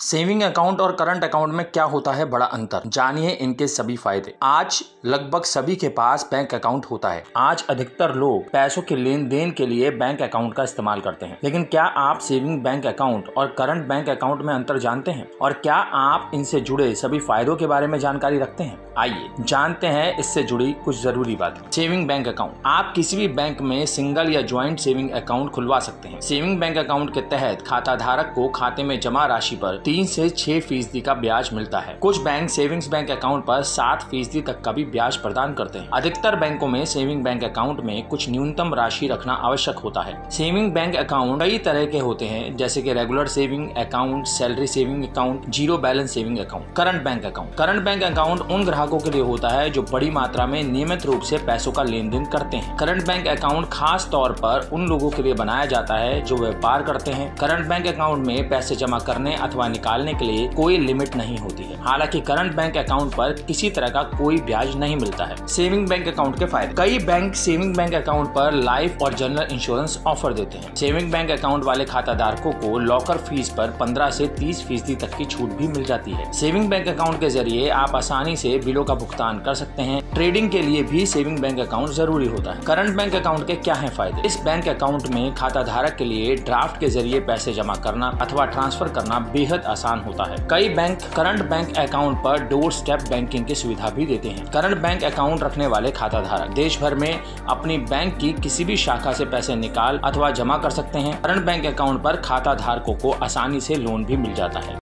Saving account और current account में क्या होता है बड़ा अंतर, जानिए इनके सभी फायदे। आज लगभग सभी के पास बैंक अकाउंट होता है। आज अधिकतर लोग पैसों के लेन देन के लिए बैंक अकाउंट का इस्तेमाल करते हैं। लेकिन क्या आप सेविंग बैंक अकाउंट और करंट बैंक अकाउंट में अंतर जानते हैं? और क्या आप इनसे जुड़े सभी फायदों के बारे में जानकारी रखते हैं? आइए जानते हैं इससे जुड़ी कुछ जरूरी बातें। सेविंग बैंक अकाउंट, आप किसी भी बैंक में सिंगल या ज्वाइंट सेविंग अकाउंट खुलवा सकते हैं। सेविंग बैंक अकाउंट के तहत खाता धारक को खाते में जमा राशि पर 3 से 6% का ब्याज मिलता है। कुछ बैंक सेविंग्स बैंक अकाउंट पर 7% तक का भी ब्याज प्रदान करते हैं। अधिकतर बैंकों में सेविंग बैंक अकाउंट में कुछ न्यूनतम राशि रखना आवश्यक होता है। सेविंग बैंक अकाउंट कई तरह के होते हैं, जैसे कि regular saving account, salary saving account, zero balance saving account. Current bank account, current bank account उन ग्राहकों के लिए होता है जो बड़ी मात्रा में नियमित रूप से पैसों का लेन देन करते हैं। करंट बैंक अकाउंट खास तौर पर उन लोगों के लिए बनाया जाता है जो व्यापार करते हैं। करंट बैंक अकाउंट में पैसे जमा करने अथवा निकालने के लिए कोई लिमिट नहीं होती है। हालांकि करंट बैंक अकाउंट पर किसी तरह का कोई ब्याज नहीं मिलता है। सेविंग बैंक अकाउंट के फायदे, कई बैंक सेविंग बैंक अकाउंट पर लाइफ और जनरल इंश्योरेंस ऑफर देते हैं। सेविंग बैंक अकाउंट वाले खाता धारकों को लॉकर फीस पर 15 से 30% तक की छूट भी मिल जाती है। सेविंग बैंक अकाउंट के जरिए आप आसानी से बिलों का भुगतान कर सकते हैं। ट्रेडिंग के लिए भी सेविंग बैंक अकाउंट जरूरी होता है। करंट बैंक अकाउंट के क्या है फायदे? इस बैंक अकाउंट में खाता धारक के लिए ड्राफ्ट के जरिए पैसे जमा करना अथवा ट्रांसफर करना बेहद आसान होता है। कई बैंक करंट बैंक अकाउंट पर डोर स्टेप बैंकिंग की सुविधा भी देते हैं। करंट बैंक अकाउंट रखने वाले खाता धारक देश भर में अपनी बैंक की किसी भी शाखा से पैसे निकाल अथवा जमा कर सकते हैं। करंट बैंक अकाउंट पर खाता धारकों को आसानी से लोन भी मिल जाता है।